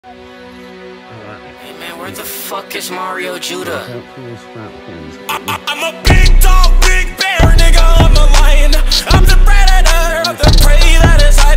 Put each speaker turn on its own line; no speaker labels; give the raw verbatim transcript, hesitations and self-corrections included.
Hey man, where the fuck is Mario Judah?
I, I, I'm a big dog, big bear, nigga, I'm a lion. I'm the predator of the prey that is hiding.